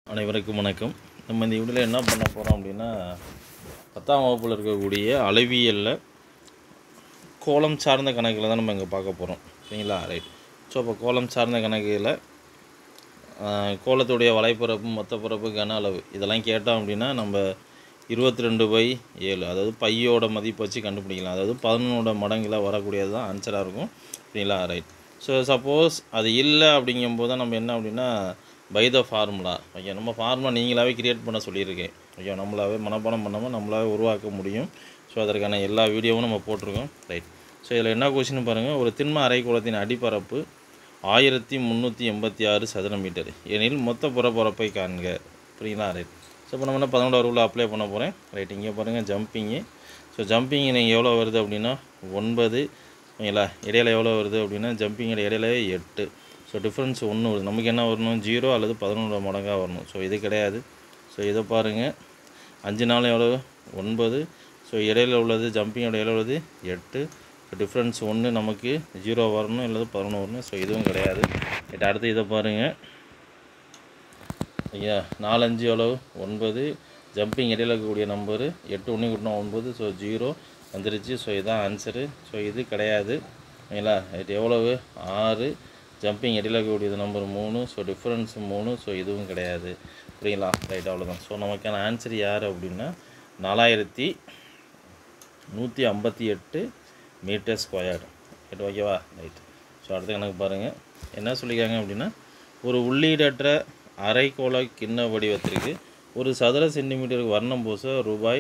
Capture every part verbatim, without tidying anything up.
அனைவருக்கும் வணக்கம். நம்ம இந்த வீடியோவில் என்ன பண்ண போகிறோம் அப்படின்னா, பத்தாம் வகுப்பில் இருக்கக்கூடிய அளவியலில் கோலம் சார்ந்த கணக்கில் தான் நம்ம இங்கே பார்க்க போகிறோம். சரிங்களா? ரைட். ஸோ இப்போ கோலம் சார்ந்த கணக்கில் கோலத்துடைய வலைப்பரப்பு, மொத்தப்பரப்பு, கன அளவு இதெல்லாம் கேட்டோம் அப்படின்னா நம்ம இருபத்தி ரெண்டு பை ஏழு அதாவது பையோட மதிப்பு வச்சு கண்டுபிடிக்கலாம். அதாவது பதினொன்னோட மடங்கில் வரக்கூடியது தான் ஆன்சராக இருக்கும். சரிங்களா? ரைட். ஸோ சப்போஸ் அது இல்லை அப்படிங்கும்போது தான் நம்ம என்ன அப்படின்னா பை த ஃபார்முலா. ஓகே, நம்ம ஃபார்முலா நீங்களாகவே கிரியேட் பண்ண சொல்லியிருக்கேன். ஓகே, நம்மளாவே மனப்பாடம் பண்ணாமல் நம்மளாவே உருவாக்க முடியும். ஸோ அதற்கான எல்லா வீடியோவும் நம்ம போட்டிருக்கோம். ரைட். ஸோ இதில் என்ன கொஸ்டின் பாருங்கள். ஒரு திண்ம அரைக்கோளத்தின் அடிப்பரப்பு ஆயிரத்தி முந்நூற்றி எண்பத்தி ஆறு சதுர மீட்டர் எனில் மொத்த புறப்பரப்பை காண்க. புரியுங்களா? ரைட். ஸோ இப்போ நம்ம என்ன பதினொன்றாவது ரூலில் அப்ளை பண்ண போகிறேன். ரைட். இங்கே பாருங்கள் ஜம்பிங்கு. ஸோ ஜம்பிங் நீங்கள் எவ்வளோ வருது அப்படின்னா ஒன்பது. ஓகேங்களா? இடையில எவ்வளோ வருது அப்படின்னா ஜம்பிங் இடையில எட்டு. ஸோ டிஃப்ரென்ஸ் ஒன்று வருது. நமக்கு என்ன வரணும், ஜீரோ அல்லது பதினொன்று மடங்காக வரணும். ஸோ இது கிடையாது. ஸோ இதை பாருங்கள், அஞ்சு நாள் எவ்வளோ, ஒன்பது. ஸோ இடையில உள்ளது ஜம்பிங் இடையில உள்ளது எட்டு. ஸோ டிஃப்ரென்ஸ் ஒன்று, நமக்கு ஜீரோ வரணும் அல்லது பதினொன்று வரணும். ஸோ இதுவும் கிடையாது. ரைட். அடுத்து இதை பாருங்கள். ஐயா நாலஞ்சு எவ்வளோ, ஒன்பது. ஜம்பிங் இடையில இருக்கக்கூடிய நம்பரு எட்டு, ஒன்று கூட்டினா ஒன்பது. ஸோ ஜீரோ வந்துருச்சு. ஸோ இதுதான் ஆன்சரு. ஸோ இது கிடையாது. ஓகேங்களா? ரைட். எவ்வளவு, ஆறு. ஜம்பிங் இடையில இருக்கக்கூடியது நம்பர் மூணு. ஸோ டிஃப்ரென்ஸ் மூணு. ஸோ இதுவும் கிடையாது. புரியுங்களா? ரைட். அவ்வளோதான். ஸோ நமக்கான ஆன்சர் யார் அப்படின்னா நாலாயிரத்தி நூற்றி ஐம்பத்தி எட்டு மீட்டர் ஸ்கொயர்டு. ரைட். ஓகேவா? ரைட். ஸோ அடுத்த கணக்கு பாருங்கள். என்ன சொல்லியிருக்காங்க அப்படின்னா, ஒரு உள்ளீடற்ற அரைக்கோள கிண்ண வடிவத்திற்கு ஒரு சதுர சென்டிமீட்டருக்கு வர்ணம் பூச ரூபாய்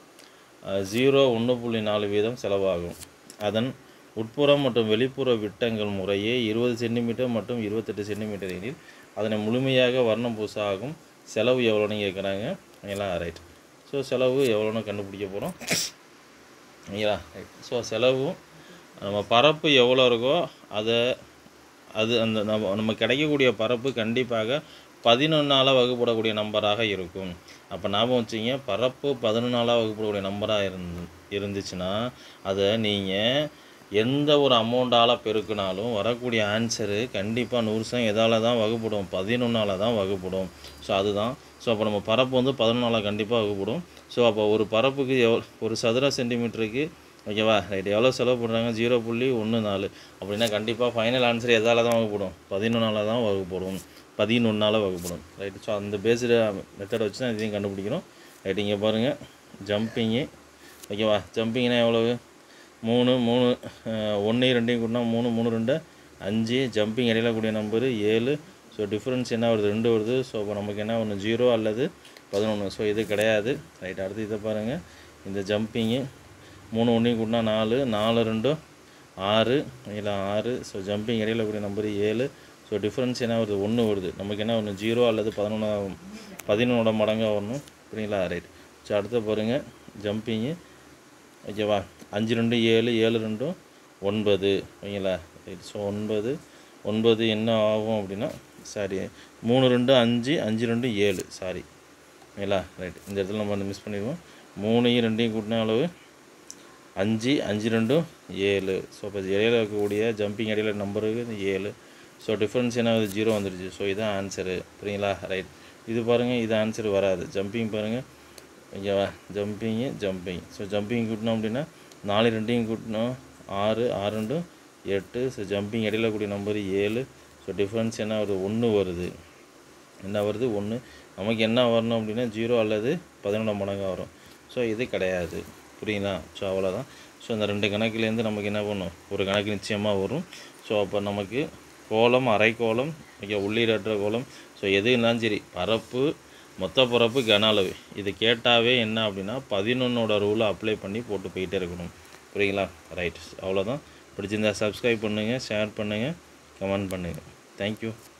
ஜீரோ ஒன்று புள்ளி நாலு வீதம் செலவாகும். அதன் உட்புறம் மற்றும் வெளிப்புற விட்டங்கள் முறையே இருபது சென்டிமீட்டர் மற்றும் இருபத்தெட்டு சென்டிமீட்டர் எனில் அதனை முழுமையாக வர்ணம் பூச ஆகும் செலவு எவ்வளோன்னு கேட்குறாங்க. ஓகேங்களா? ரைட். ஸோ செலவு எவ்வளோன்னு கண்டுபிடிக்க போகிறோம். ஓகேங்களா? ரைட். ஸோ செலவு நம்ம பரப்பு எவ்வளோ இருக்கோ அதை அது அந்த நம்ம நம்ம கிடைக்கக்கூடிய பரப்பு கண்டிப்பாக பதினொன்றால் வகுப்படக்கூடிய நம்பராக இருக்கும். அப்போ ஞாபகம் வச்சுங்க, பரப்பு பதினொன்றால் வகுப்படக்கூடிய நம்பராக இருந்து இருந்துச்சுன்னா அதை நீங்கள் எந்த ஒரு அமௌண்ட்டால் பெருக்கினாலும் வரக்கூடிய ஆன்சரு கண்டிப்பாக நூறு சதம் எதால் தான் வகுப்படும், பதினொன்றால் தான் வகுப்படும். ஸோ அதுதான். ஸோ அப்போ நம்ம பரப்பு வந்து பதினொன்றால் கண்டிப்பாக வகுப்படும். ஸோ அப்போ ஒரு பரப்புக்கு எவ் ஒரு சதுர சென்டிமீட்டருக்கு ஓகேவா? ரைட். எவ்வளோ செலவு பண்ணுறாங்க, ஜீரோ புள்ளி ஒன்று நாலு. அப்படின்னா கண்டிப்பாக ஃபைனல் ஆன்சர் எதால் தான் வகுப்படும், பதினொன்றால் தான் வகுப்படும், பதினொன்றால் வகுப்படும். ரைட்டு. ஸோ அந்த பேஸ்டு மெத்தடை வச்சு தான் இதையும் கண்டுபிடிக்கணும். ரைட். இங்கே பாருங்கள் ஜம்பிங்கு. ஓகேவா? ஜம்பிங்னா எவ்வளவு, மூணு மூணு ஒன்று ரெண்டையும் கூட்டினா மூணு, மூணு ரெண்டு அஞ்சு. ஜம்பிங் இடையில கூடிய நம்பரு ஏழு. ஸோ டிஃப்ரென்ஸ் என்ன வருது, ரெண்டு வருது. ஸோ இப்போ நமக்கு என்ன ஒன்று, ஜீரோ அல்லது பதினொன்று. ஸோ இது கிடையாது. ரைட். அடுத்து இதை பாருங்கள். இந்த ஜம்பிங்கு மூணு ஒன்றையும் கூட்டினா நாலு, நாலு ரெண்டும் ஆறு. இல்லை ஆறு. ஸோ ஜம்பிங் இடையில கூடிய நம்பரு ஏழு. ஸோ டிஃப்ரென்ஸ் என்ன வருது, ஒன்று வருது. நமக்கு என்ன ஒன்று, ஜீரோ அல்லது பதினொன்றா பதினொன்னோட மடங்காக வரணும். புரியுங்களா? ரைட். ஸோ அடுத்து பாருங்கள் ஜம்பிங்கு. ஓகேவா? அஞ்சு ரெண்டு ஏழு, ஏழு ரெண்டும் ஒன்பது. ஓகேங்களா? ரைட். ஸோ ஒன்பது ஒன்பது என்ன ஆகும் அப்படின்னா, சாரி, மூணு ரெண்டு அஞ்சு, அஞ்சு ரெண்டு ஏழு. சாரி. ஓகேங்களா? ரைட். இந்த இடத்துல நம்ம வந்து மிஸ் பண்ணிடுவோம். மூணையும் ரெண்டையும் கூட்டின அளவு அஞ்சு, அஞ்சு ரெண்டும் ஏழு. ஸோ இப்போ இடையில இருக்கக்கூடிய ஜம்பிங் இடையில நம்பருக்கு ஏழு. ஸோ டிஃப்ரென்ஸ் என்ன ஆகுது, ஜீரோ வந்துடுச்சு. ஸோ இதுதான் ஆன்சரு. புரியுங்களா? ரைட். இது பாருங்கள், இது ஆன்சர் வராது. ஜம்பிங் பாருங்கள். ஓகேவா? Jumping jumping. ஸோ ஜம்பிங் கூட்டினோம் அப்படின்னா நாலு ரெண்டையும் கூட்டினோம் ஆறு, ஆறு ரெண்டும் எட்டு. ஸோ ஜம்பிங் இடையில கூடிய நம்பர் ஏழு. ஸோ டிஃப்ரென்ஸ் என்ன வருது, ஒன்று வருது. என்ன வருது, ஒன்று. நமக்கு என்ன வரணும் அப்படின்னா ஜீரோ அல்லது பதினொன்று மடங்காக வரும். ஸோ இது கிடையாது. புரியுங்களா? ஸோ அவ்வளோதான். ஸோ இந்த ரெண்டு கணக்குலேருந்து நமக்கு என்ன பண்ணணும், ஒரு கணக்கு நிச்சயமாக வரும். ஸோ அப்போ நமக்கு கோலம், அரைக்கோளம், ஓகே, உள்ளீடற்ற கோலம், ஸோ எது இருந்தாலும் சரி, பரப்பு, மொத்த பரப்பு, கன அளவு இது கேட்டாவே என்ன அப்படின்னா பதினொன்னோட ரூலை அப்ளை பண்ணி போட்டு போயிட்டே இருக்கணும். புரியுங்களா? ரைட். அவ்வளோதான். பிடிச்சிருந்தா சப்ஸ்கிரைப் பண்ணுங்கள், ஷேர் பண்ணுங்கள், கமெண்ட் பண்ணுங்கள். தேங்க்யூ.